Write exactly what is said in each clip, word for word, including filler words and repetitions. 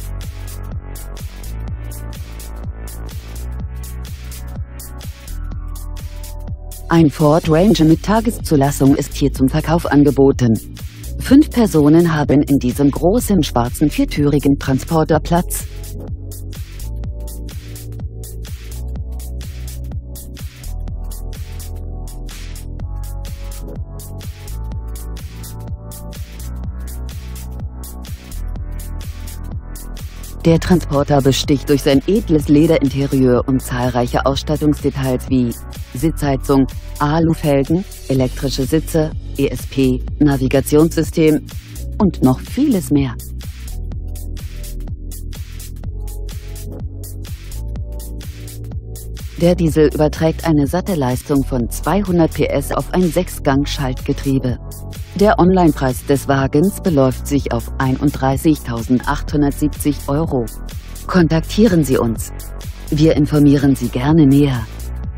Ein Ford Ranger mit Tageszulassung ist hier zum Verkauf angeboten. Fünf Personen haben in diesem großen schwarzen viertürigen Transporter Platz. Der Transporter besticht durch sein edles Lederinterieur und zahlreiche Ausstattungsdetails wie Sitzheizung, Alufelgen, elektrische Sitze, E S P, Navigationssystem und noch vieles mehr. Der Diesel überträgt eine satte Leistung von zweihundert P S auf ein Sechsgang-Schaltgetriebe. Der Onlinepreis des Wagens beläuft sich auf einunddreißigtausendachthundertsiebzig Euro. Kontaktieren Sie uns. Wir informieren Sie gerne näher.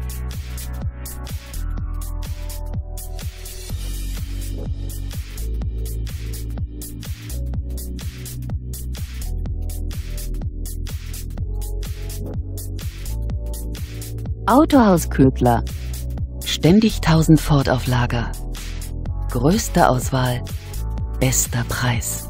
Autohaus Ködler. Ständig tausend Ford auf Lager. Größte Auswahl, bester Preis.